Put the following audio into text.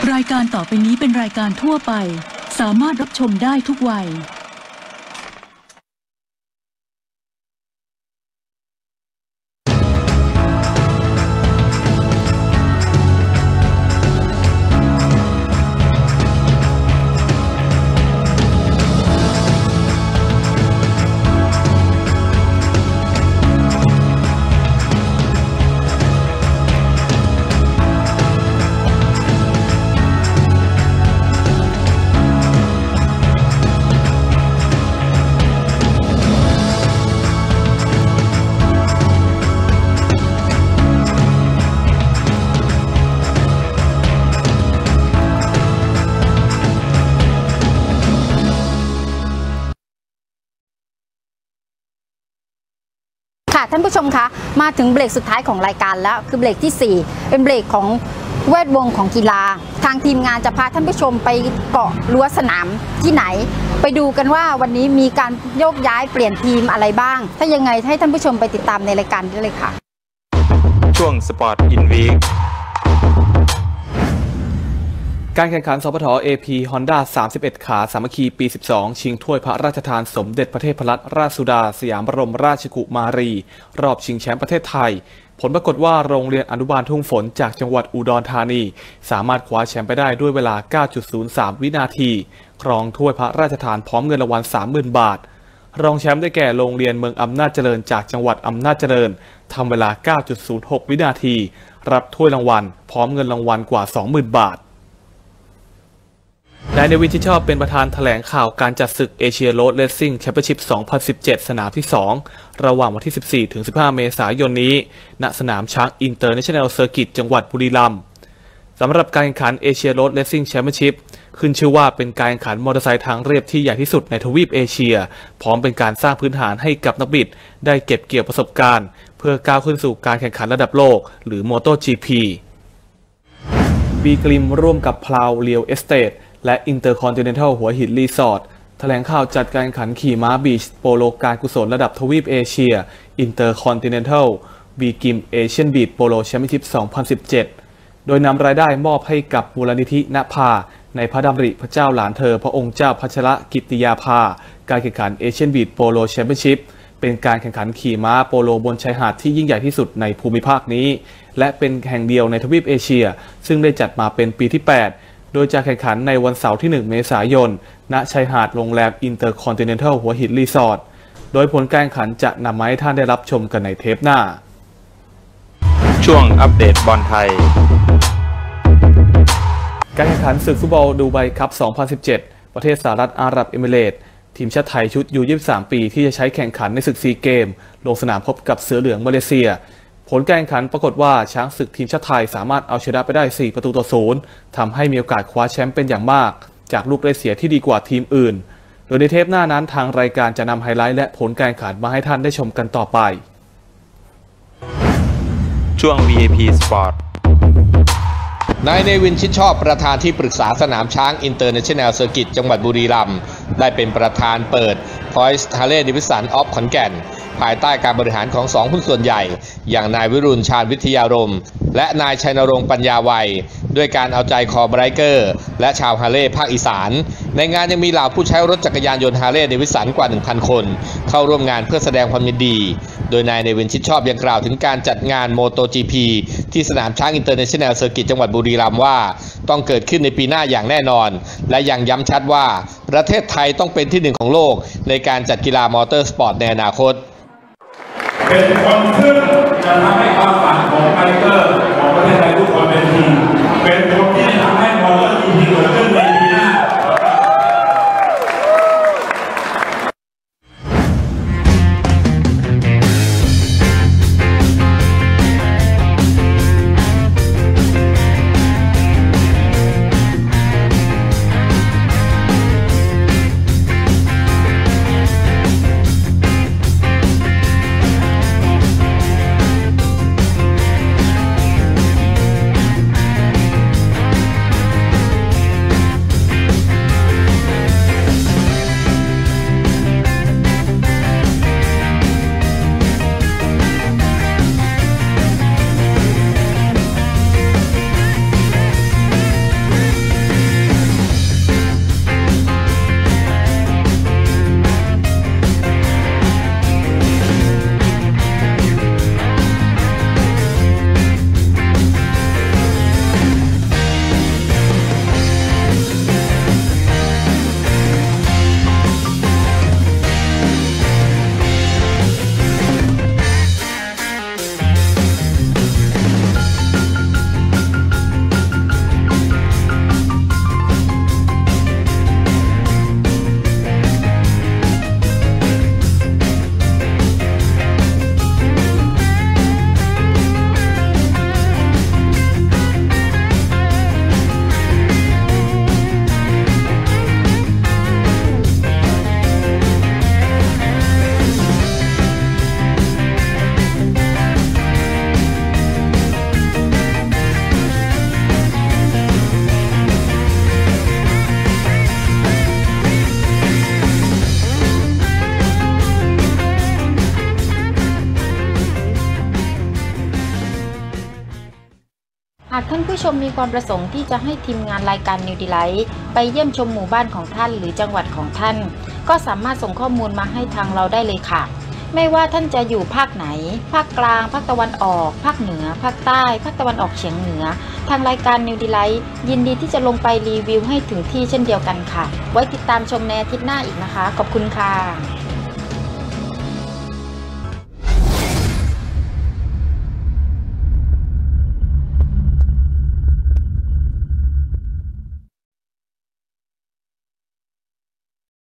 รายการต่อไปนี้เป็นรายการทั่วไปสามารถรับชมได้ทุกวัยท่านผู้ชมคะมาถึงเบรกสุดท้ายของรายการแล้วคือเบรกที่4เป็นเบรกของแวดวงของกีฬาทางทีมงานจะพาท่านผู้ชมไปเกาะรั้วสนามที่ไหนไปดูกันว่าวันนี้มีการโยกย้ายเปลี่ยนทีมอะไรบ้างถ้ายังไงให้ท่านผู้ชมไปติดตามในรายการได้เลยค่ะช่วงสปอร์ตอินวีคการแข่งขันสปท AP Honda 31 ขาสามัคคีปี 12 ชิงถ้วยพระราชทานสมเด็จพระเทพรัตนราชสุดาสยามบรมราชกุมารีรอบชิงแชมป์ประเทศไทยผลปรากฏว่าโรงเรียนอนุบาลทุ่งฝนจากจังหวัดอุดรธานีสามารถคว้าแชมป์ไปได้ด้วยเวลา 9.03 วินาทีครองถ้วยพระราชทานพร้อมเงินรางวัล 30,000 บาทรองแชมป์ได้แก่โรงเรียนเมืองอำนาจเจริญจากจังหวัดอำนาจเจริญทำเวลา 9.06 วินาทีรับถ้วยรางวัลพร้อมเงินรางวัลกว่า 20,000 บาทนายเนวินชิดชอบเป็นประธานแถลงข่าวการจัดศึกเอเชียโรดเลสซิ่งแชมเปี้ยนชิพ 2017 สนามที่ 2 ระหว่างวันที่ 14-15 เมษายนนี้ณสนามช้างอินเตอร์เนชั่นแนลเซอร์กิตจังหวัดบุรีรัมย์สำหรับการแข่งขันเอเชียโรดเลสซิ่งแชมเปี้ยนชิพขึ้นชื่อว่าเป็นการแข่งขันมอเตอร์ไซค์ทางเรียบที่ใหญ่ที่สุดในทวีปเอเชียพร้อมเป็นการสร้างพื้นฐานให้กับนักบิดได้เก็บเกี่ยวประสบการณ์เพื่อก้าวขึ้นสู่การแข่งขันระดับโลกหรือ MotoGP บีกริมร่วมกับพลาวเรียลเอสเตทและ Intercontinental หัวหินรีสอร์ทแถลงข่าวจัดการแข่งขันขี่ม้าบีชโปโลการกุศลระดับทวีปเอเชีย Intercontinental บีกิมเอเชียนบีชโปโลแชมเปี้ยนชิพ 2017 โดยนำรายได้มอบให้กับมูลนิธิณภาในพระดำริพระเจ้าหลานเธอพระองค์เจ้าพัชรกิตติยาภาการแข่งขันเอเชียนบีชโปโลแชมเปี้ยนชิพเป็นการแข่งขันขี่ม้าโปโลบนชายหาดที่ยิ่งใหญ่ที่สุดในภูมิภาคนี้และเป็นแห่งเดียวในทวีปเอเชียซึ่งได้จัดมาเป็นปีที่ 8โดยจะแข่งขันในวันเสาร์ที่ 1 เมษายน ณ ชายหาดโรงแรม Intercontinental หัวหินรีสอร์ท โดยผลการแข่งขันจะนำมาให้ท่านได้รับชมกันในเทปหน้าช่วงอัปเดตบอลไทยการแข่งขันศึกฟุตบอลดูไบคัพ 2017 ประเทศสหรัฐอาหรับเอมิเรตส์ทีมชาติไทยชุดยู 23 ปีที่จะใช้แข่งขันในศึกซีเกมลงสนามพบกับเสือเหลืองมาเลเซียผลการแข่งขันปรากฏว่าช้างศึกทีมชาติไทยสามารถเอาชนะไปได้ 4-0 ทำให้มีโอกาสคว้าแชมป์เป็นอย่างมากจากลูกได้เสียที่ดีกว่าทีมอื่นโดยในเทปหน้านั้นทางรายการจะนำไฮไลท์และผลการแข่งขันมาให้ท่านได้ชมกันต่อไปช่วง VIP Sport นายเนวินชิดชอบประธานที่ปรึกษาสนามช้างอินเตอร์เนชั่นแนลเซอร์กิตจังหวัดบุรีรัมย์ได้เป็นประธานเปิด Poise Harley Davidson of ขอนแก่นภายใต้การบริหารของ2หุ้นส่วนใหญ่อย่างนายวิรุณชาญวิทยารมและนายชัยนรงค์ปัญญาวัยด้วยการเอาใจคอไบรเกอร์และชาวฮาร์เลย์ภาคอีสานในงานยังมีเหล่าผู้ใช้รถจักรยานยนต์ฮาร์เลย์เดวิสันกว่า 1,000 คนเข้าร่วมงานเพื่อแสดงความยินดีโดยนายเนวินชิดชอบยังกล่าวถึงการจัดงาน MotoGP ที่สนามช้างอินเตอร์เนชั่นแนลเซอร์กิตจังหวัดบุรีรัมย์ว่าต้องเกิดขึ้นในปีหน้าอย่างแน่นอนและยังย้ำชัดว่าประเทศไทยต้องเป็นที่ 1ของโลกในการจัดกีฬามอเตอร์สปอร์ตในอนาคตเป็นคนซึ่งจะทำให้ความฝันของไบเกอร์ของประเทศไทยทุกคนเป็นจริงเป็นคนที่ทำให้มอเตอร์จริงเกิดขึ้นในปีหน้าหากท่านผู้ชมมีความประสงค์ที่จะให้ทีมงานรายการ New Delight ไปเยี่ยมชมหมู่บ้านของท่านหรือจังหวัดของท่านก็สามารถส่งข้อมูลมาให้ทางเราได้เลยค่ะไม่ว่าท่านจะอยู่ภาคไหนภาคกลางภาคตะวันออกภาคเหนือภาคใต้ภาคตะวันออกเฉียงเหนือทางรายการ New Delight ยินดีที่จะลงไปรีวิวให้ถึงที่เช่นเดียวกันค่ะไว้ติดตามชมในอาทิตย์หน้าอีกนะคะขอบคุณค่ะ